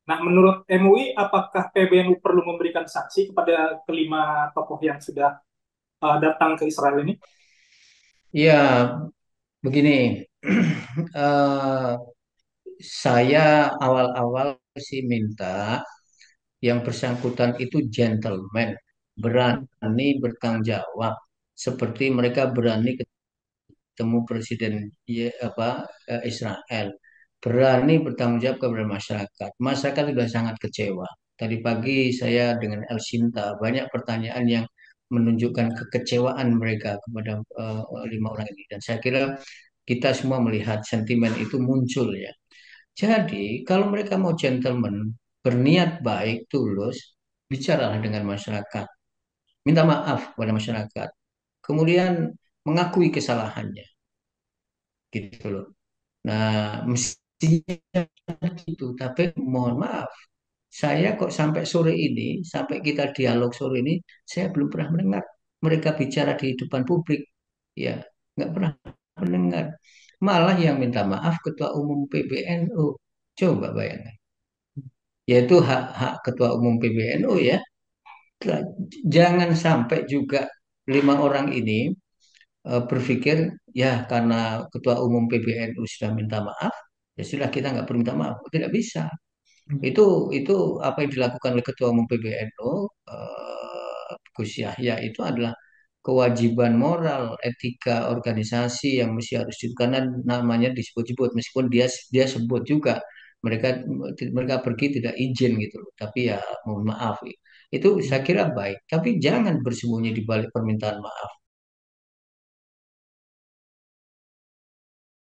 Nah, menurut MUI, apakah PBNU perlu memberikan sanksi kepada kelima tokoh yang sudah datang ke Israel ini? Ya, begini. Eh, saya awal-awal sih minta yang bersangkutan itu gentleman, berani bertanggung jawab, seperti mereka berani ketemu Presiden Israel, berani bertanggung jawab kepada masyarakat. Masyarakat sudah sangat kecewa. Tadi pagi saya dengan El Sinta banyak pertanyaan yang menunjukkan kekecewaan mereka kepada lima orang ini, dan saya kira kita semua melihat sentimen itu muncul ya. Jadi, kalau mereka mau gentleman, berniat baik, tulus, bicaralah dengan masyarakat, minta maaf kepada masyarakat, kemudian mengakui kesalahannya, gitu loh. Nah, mestinya gitu, tapi mohon maaf, saya kok sampai sore ini, sampai kita dialog sore ini, saya belum pernah mendengar mereka bicara di depan publik, ya, nggak pernah mendengar. Malah yang minta maaf Ketua Umum PBNU, coba bayangkan. Yaitu hak-hak Ketua Umum PBNU ya. Jangan sampai juga lima orang ini berpikir ya karena Ketua Umum PBNU sudah minta maaf, ya sudah kita nggak perlu minta maaf. Tidak bisa. Itu apa yang dilakukan oleh Ketua Umum PBNU, Gus Yahya, itu adalah kewajiban moral, etika organisasi yang mesti harus karena namanya disebut-sebut, meskipun dia sebut juga mereka mereka pergi tidak izin gitu loh. Tapi ya mohon maaf, itu saya kira baik, tapi jangan bersembunyi di balik permintaan maaf.